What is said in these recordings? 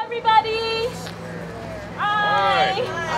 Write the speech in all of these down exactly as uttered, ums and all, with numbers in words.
everybody. Hi.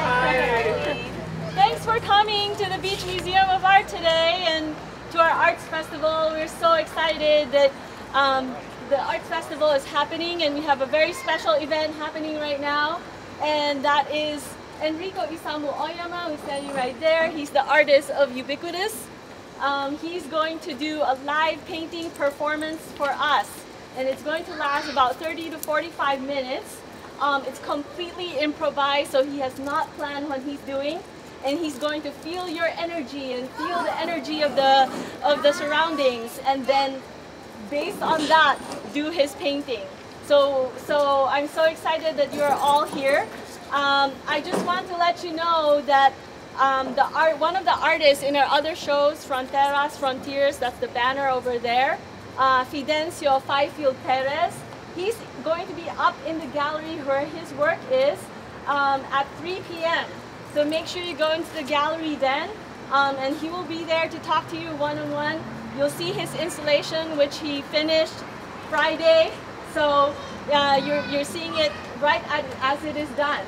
Hi. Thanks for coming to the Beach Museum of Art today and to our Arts Festival. We're so excited that um, the Arts Festival is happening, and we have a very special event happening right now, and that is Enrico Isamu Ōyama, who's standing right there. He's the artist of Ubiquitous. Um, he's going to do a live painting performance for us, and it's going to last about thirty to forty-five minutes. Um, it's completely improvised, so he has not planned what he's doing, and he's going to feel your energy and feel the energy of the of the surroundings, and then based on that, do his painting. So, so I'm so excited that you are all here. Um, I just want to let you know that um, the art, one of the artists in our other shows, Fronteras, Frontiers, that's the banner over there, uh, Fidencio Fifield Perez, he's going to be up in the gallery where his work is um, at three p m So make sure you go into the gallery then, um, and he will be there to talk to you one-on-one. You'll see his installation, which he finished Friday. So uh, you're, you're seeing it right at, as it is done.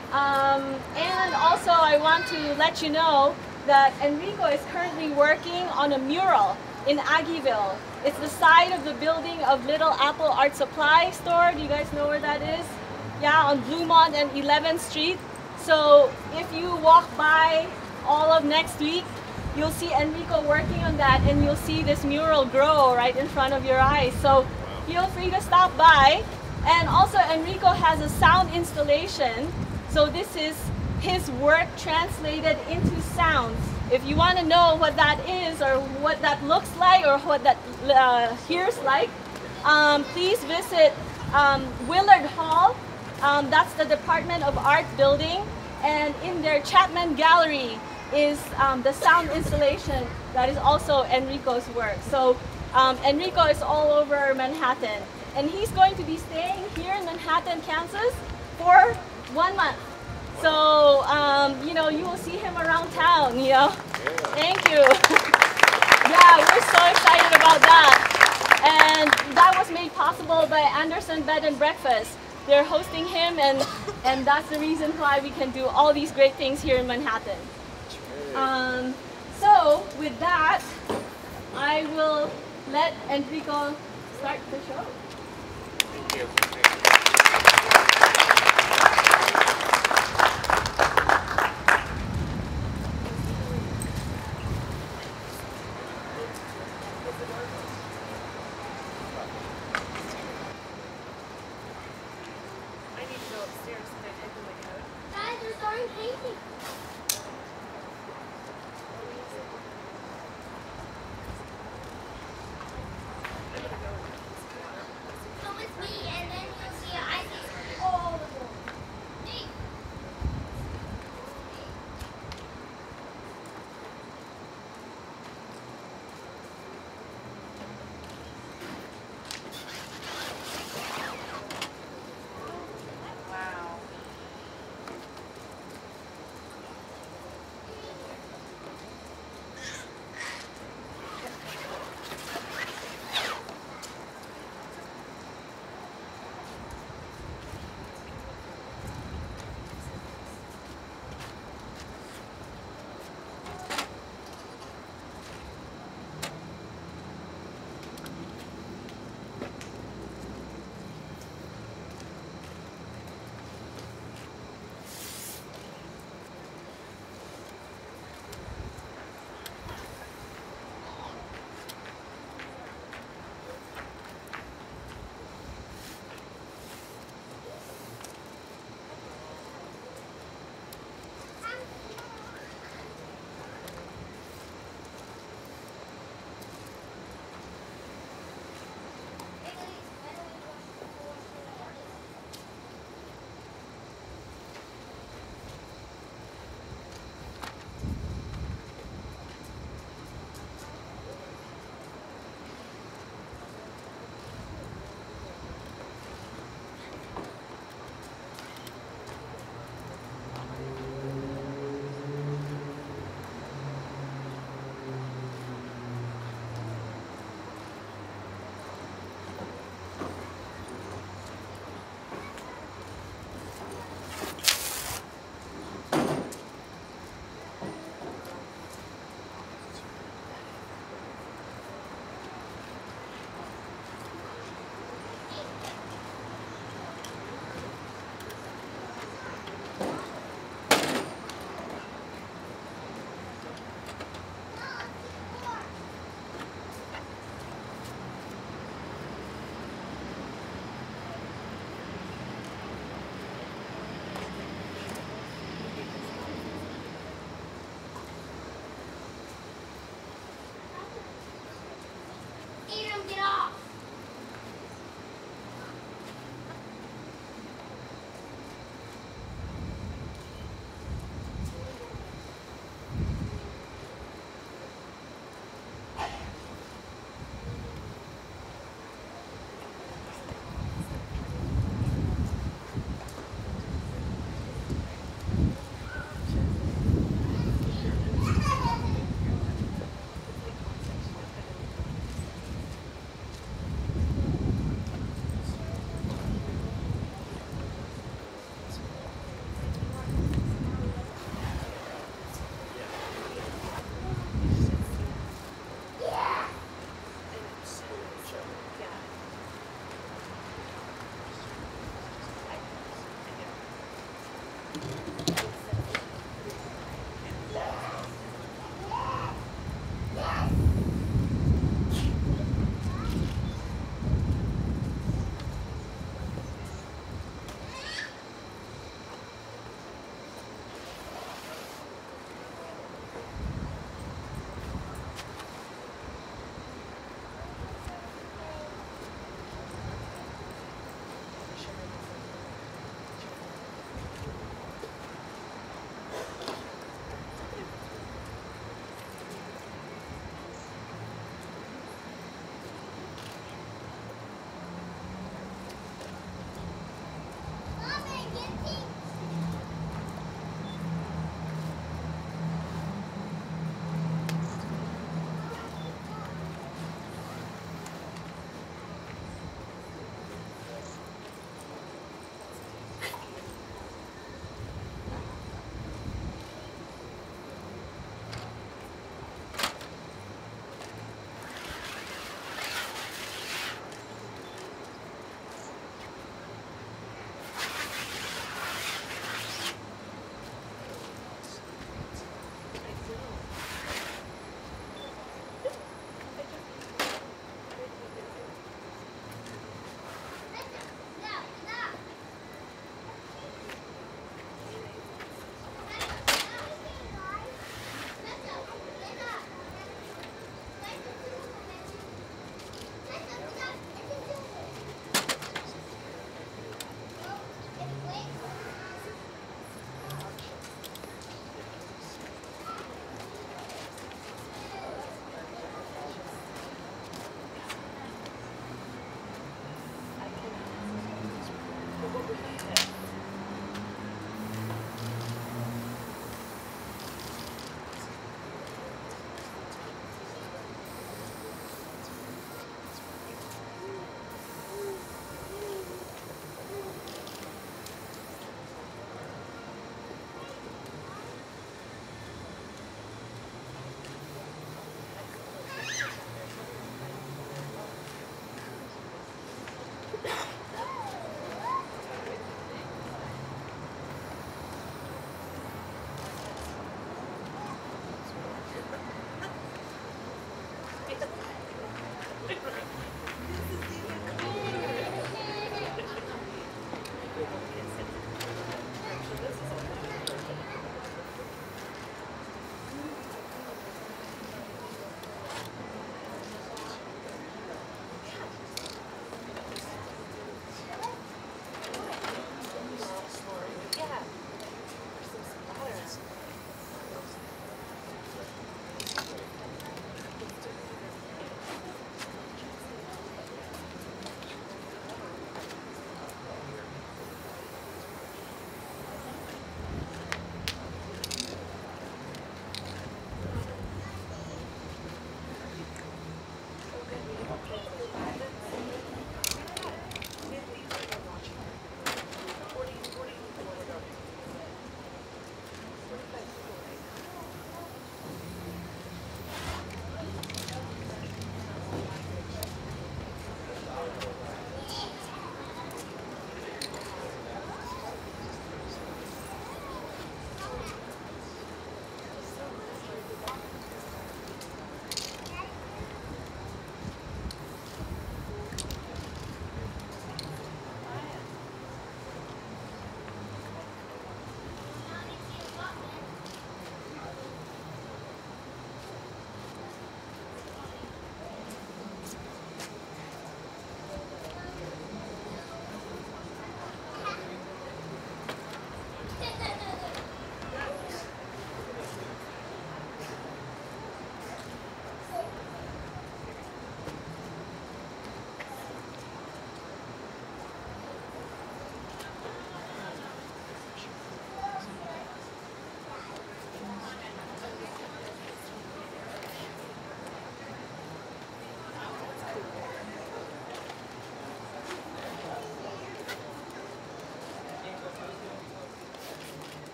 Um, and also I want to let you know that Enrico is currently working on a mural in Aggieville. It's the side of the building of Little Apple Art Supply Store. Do you guys know where that is? Yeah, on Bluemont and eleventh street. So if you walk by all of next week, you'll see Enrico working on that, and you'll see this mural grow right in front of your eyes. So feel free to stop by. And also Enrico has a sound installation. So this is his work translated into sounds. If you want to know what that is, or what that looks like, or what that uh, hears like, um, please visit um, Willard Hall. Um, that's the Department of Art building. And in their Chapman Gallery is um, the sound installation that is also Enrico's work. So um, Enrico is all over Manhattan, and he's going to be staying here in Manhattan, Kansas for one month. So um, you know, you will see him around town. You know, thank you. Yeah, we're so excited about that, and that was made possible by Anderson Bed and Breakfast. They're hosting him, and and that's the reason why we can do all these great things here in Manhattan. Um, so with that, I will let Enrico start the show. Thank you. I need to go upstairs and I type in my code. Guys, we're starting painting. Come with me, and then you'll see I see all the gold. Me. Wow.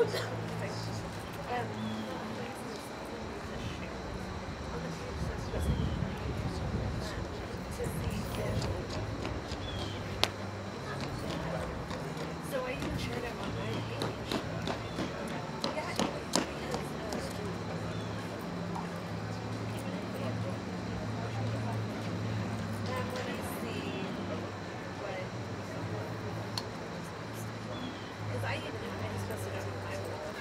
So I even shared them on my page. Yeah, because then when I see what, because I didn't know, I just posted it on my wall.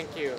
Thank you.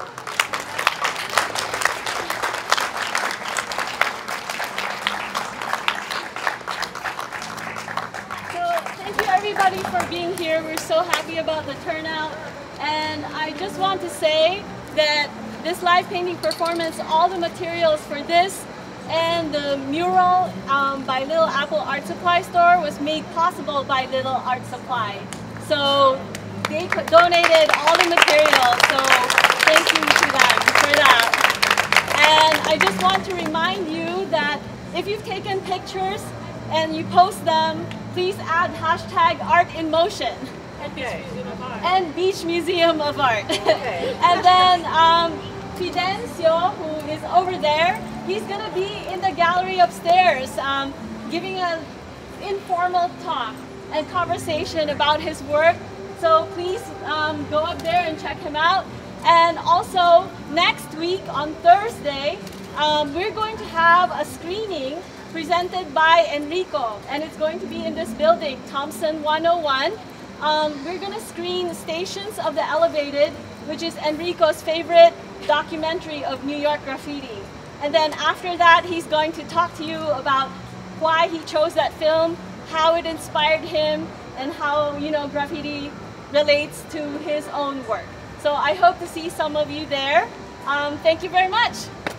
Thank you everybody for being here. We're so happy about the turnout. And I just want to say that this live painting performance, all the materials for this and the mural um, by Little Apple Art Supply Store was made possible by Little Art Supply. So they donated all the materials. So thank you to them for that. And I just want to remind you that if you've taken pictures and you post them, please add hashtag Art in Motion. Okay. And Beach Museum of Art. Okay. And then um, Fidencio, who is over there, he's going to be in the gallery upstairs um, giving an informal talk and conversation about his work. So please um, go up there and check him out. And also next week on Thursday, um, we're going to have a screening presented by Enrico, and it's going to be in this building, Thompson one oh one. Um, we're going to screen Stations of the Elevated, which is Enrico's favorite documentary of New York graffiti. And then after that, he's going to talk to you about why he chose that film, how it inspired him, and how, you know, graffiti relates to his own work. So I hope to see some of you there. Um, thank you very much.